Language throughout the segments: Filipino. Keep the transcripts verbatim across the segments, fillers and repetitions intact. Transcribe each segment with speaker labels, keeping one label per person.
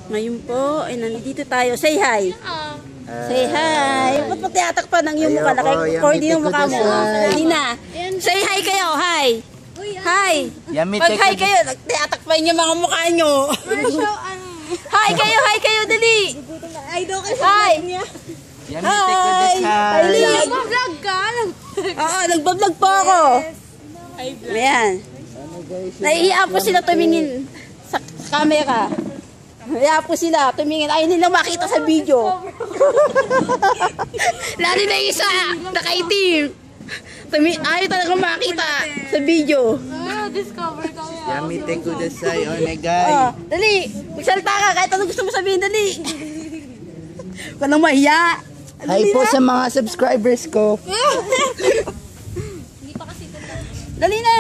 Speaker 1: Ngayon po, ay nandito tayo. Say hi. Say hi. Ba't pati atak pa ng iyong mukha? Naka-record din yung mukha mo. Hindi na. Say hi kayo. Hi. Hi. Pag hi kayo, nag-atak pa yung mga mukha nyo. Hi kayo, hi kayo, dali. Hi. Hi.
Speaker 2: Nag-vlog ka?
Speaker 1: Oo, nagbablog po ako. Ayan. Naiiyak po sila tumingin sa camera. Naiiyak po sila tumingin. Ayaw nilang makita sa video. Lalo na isa, nakaitim. Ayaw talagang makita sa video.
Speaker 2: Ah, discover ka yan.
Speaker 3: Yummy te kudasai, onegai.
Speaker 1: Oh, dali, magsalita ka kahit anong gusto mo sabihin, dali. Huwag ka nang mahiya.
Speaker 3: Hi po sa mga subscribers ko.
Speaker 1: Dali na.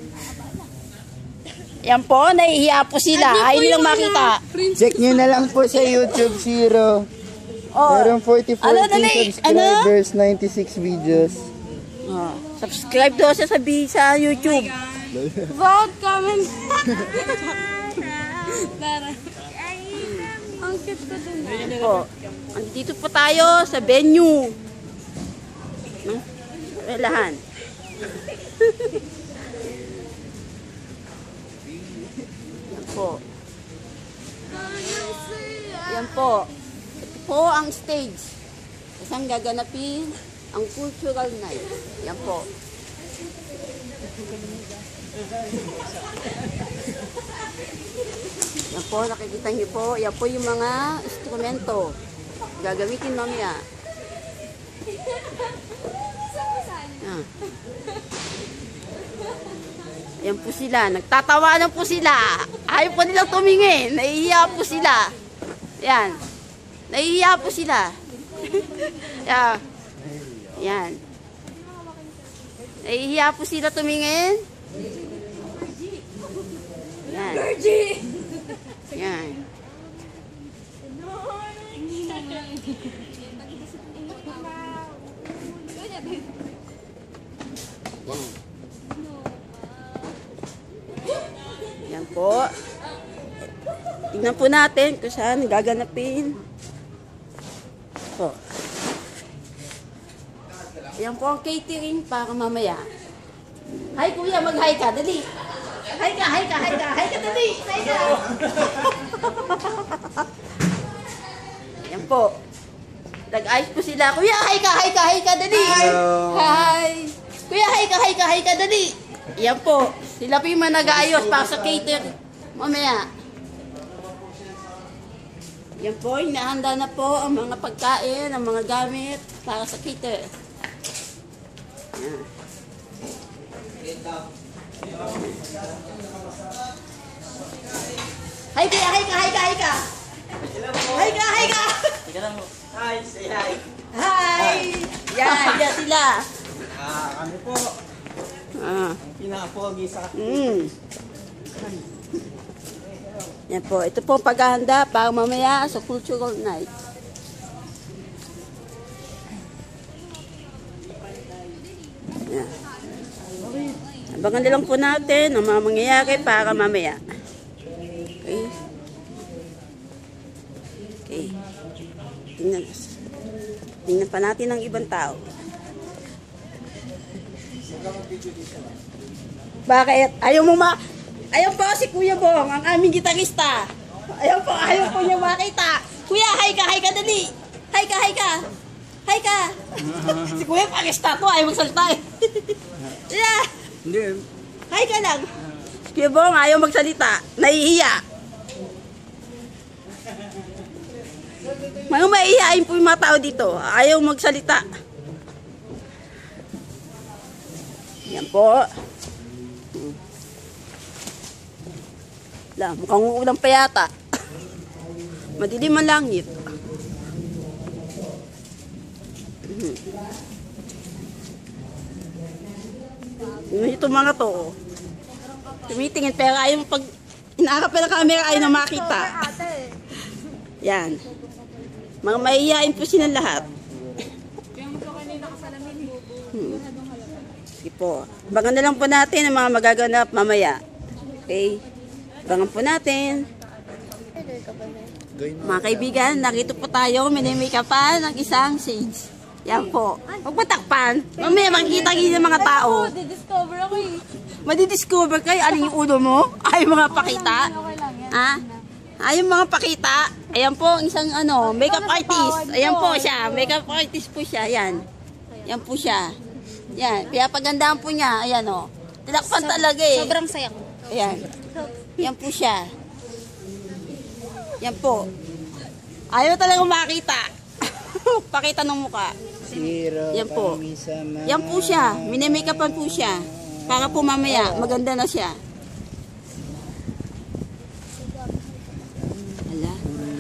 Speaker 1: Yan po, nahihiya po sila. Ayaw nilang makita.
Speaker 3: Check nyo na lang po sa YouTube Zero.
Speaker 1: Oh,
Speaker 3: Meron forty-four
Speaker 1: ano, dali?
Speaker 3: subscribers, ninety-six videos.
Speaker 1: oh, subscribe daw siya sa, sa YouTube.
Speaker 2: Vote, comment. Ang cute ko dun.
Speaker 1: Po. Andito po tayo sa venue ng relahan. Yan po. Yan po. Ito po ang stage. Isang gaganapin ang cultural night. Yan po. Yan po, nakikita niyo po. Yan po yung mga instrumento. Gagamitin mamaya. Ah. Yan po sila. Nagtatawanan po sila. Ayaw po nilang tumingin. Naiiya po sila. Yan. Naiiya po sila. Yan. Yan. Naiiya po sila tumingin. Yan. Yan. Yan po. Tingnan po natin kung saan gaganapin. Po. Yan po ang catering para mamaya. Hi kuya, mag-hi ka, dali. Hi ka, hi ka, hi ka, hi ka, dali. Hi ka. Yan po. Nag-ayos po sila. Kuya, hi ka, hi ka, hi ka, dali.
Speaker 3: Hello.
Speaker 1: Hi. Kuya, hi ka, hi ka, hi ka, dali. Yan po. Sila po yung mga nag-ayos para sa cater. Mamaya. Yan po, hinahanda na po ang mga pagkain, ang mga gamit para sa cater. Yan. Hi ka, hi ka, hi ka, hi ka. Hi ka, hi ka.
Speaker 3: Hi, say hi.
Speaker 1: Hi. Yan, yan sila.
Speaker 3: Ah, kami po.
Speaker 1: Ah.
Speaker 3: Pinapogi sa...
Speaker 1: Mm. Yan po, ito po paghahanda para mamaya sa cultural night. Yan. Abangan na lang po natin ang mga mangyayari para mamaya. Okay? Okay. Tingnan, tingnan pa natin ang ibang tao. Bakit? Ayaw mo ma... Ayaw po si Kuya Bong, ang aming gitarista. Ayaw po, ayaw po niya makita. Kuya, hi ka, hi ka, dali. Hi ka, hi ka. Hi ka. Si Kuya pakista to, ayaw magsalita eh. Yeah.
Speaker 3: Hindi.
Speaker 1: Hi ka lang. Si Kuya Bong, ayaw magsalita. Nahihiya. Mga maihiyain po yung mga tao dito. Ayaw magsalita. Yan po. La, mukhang uulan pa yata. Madilim ang langit. Hmm. Ito mga to. Tumitingin pero ayaw pag inaarap pa ng camera ayaw na makita. Yan. Mga maihiyain po silang lahat. Hmm. Sige po. Abangan na lang po natin ang mga magaganap mamaya. Okay? Abangan po natin. Mga kaibigan, nakita po tayo, minimake pa ng isang shades. Yan po. Huwag patakpan. Mamaya makikita niyo ng mga tao.
Speaker 2: Di-discover ako eh.
Speaker 1: Madidiscover kayo, ano yung ulo mo? Ay, mga pakita.
Speaker 2: Okay lang yan.
Speaker 1: Ha? Ay, yung mga pakita. Ayan po, ang isang ano, makeup artist. Ayan po siya, makeup artist po siya. Yan. Yan po siya. Yan, pinapagandaan po niya. Ayan o. Tinakpan talaga eh.
Speaker 2: Sobrang saya ko.
Speaker 1: Ayan. Yan po siya. Yan po. Ayaw talaga makita. Pakita ng muka. Yan po. Yan po siya. Minimake-upan po siya. Para po mamaya, maganda na siya. Ala.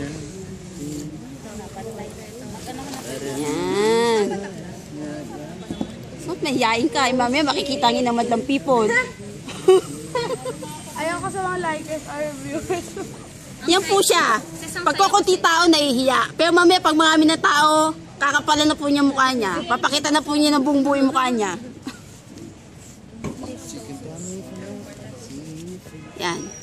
Speaker 1: Yan. So, mahihain ka. Eh, mamaya makikita nyo ng madlang people.
Speaker 2: Ayaw ko sa mga likers or viewers.
Speaker 1: Yan po siya. Pag kukunti tao, nahihiya. Pero mamaya, pag marami na tao, kakapalan na po niya mukha niya. Papakita na po niya ng buong buo yung mukha niya. Yan.